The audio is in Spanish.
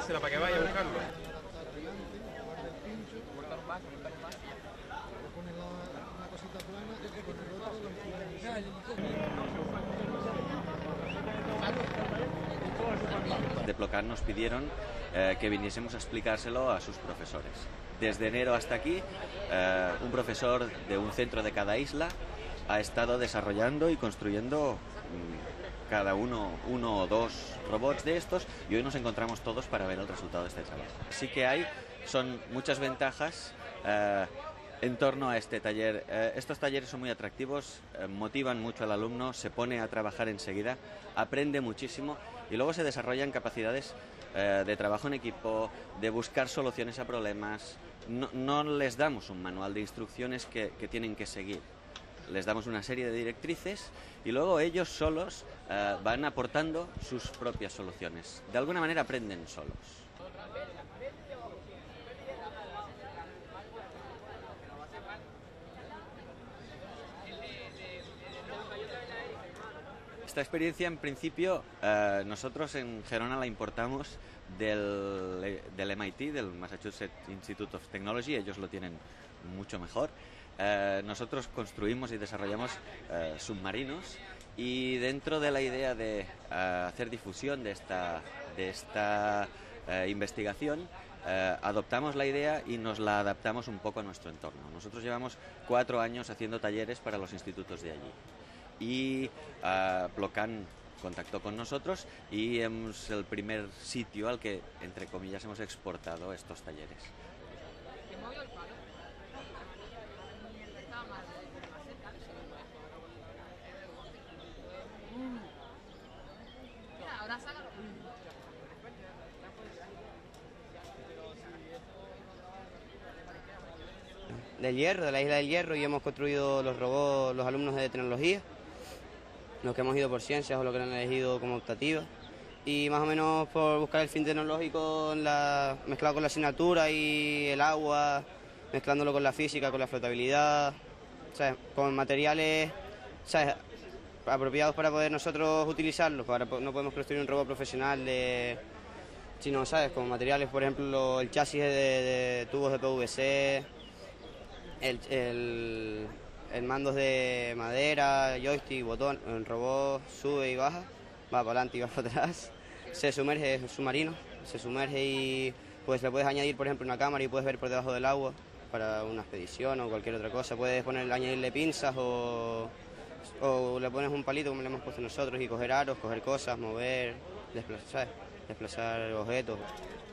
dársela para que vaya a buscarlo. De Plocan nos pidieron que viniésemos a explicárselo a sus profesores. Desde enero hasta aquí, un profesor de un centro de cada isla ha estado desarrollando y construyendo cada uno o dos robots de estos, y hoy nos encontramos todos para ver el resultado de este trabajo. Sí que son muchas ventajas en torno a este taller. Estos talleres son muy atractivos, motivan mucho al alumno, se pone a trabajar enseguida, aprende muchísimo y luego se desarrollan capacidades de trabajo en equipo, de buscar soluciones a problemas. No les damos un manual de instrucciones que tienen que seguir. Les damos una serie de directrices y luego ellos solos van aportando sus propias soluciones. De alguna manera aprenden solos. Esta experiencia, en principio, nosotros en Gerona la importamos del MIT, del Massachusetts Institute of Technology. Ellos lo tienen mucho mejor. Nosotros construimos y desarrollamos submarinos, y dentro de la idea de hacer difusión de esta investigación, adoptamos la idea y nos la adaptamos un poco a nuestro entorno. Nosotros llevamos 4 años haciendo talleres para los institutos de allí, y Plocan contactó con nosotros y es el primer sitio al que, entre comillas, hemos exportado estos talleres. Del Hierro, de la isla del Hierro, y hemos construido los robots, los alumnos de tecnología, los que hemos ido por ciencias o los que han elegido como optativa, y más o menos por buscar el fin tecnológico mezclado con la asignatura y el agua, mezclándolo con la física, con la flotabilidad, ¿sabes? Con materiales, ¿sabes?, apropiados para poder nosotros utilizarlos. No podemos construir un robot profesional sino, ¿sabes?, con materiales, por ejemplo, el chasis de tubos de PVC, el mandos de madera, joystick, botón. El robot sube y baja, va para adelante y va para atrás. Se sumerge, es un submarino, se sumerge y pues le puedes añadir, por ejemplo, una cámara y puedes ver por debajo del agua para una expedición o cualquier otra cosa. Puedes añadirle pinzas o le pones un palito como le hemos puesto nosotros y coger aros, coger cosas, mover, desplazar objetos.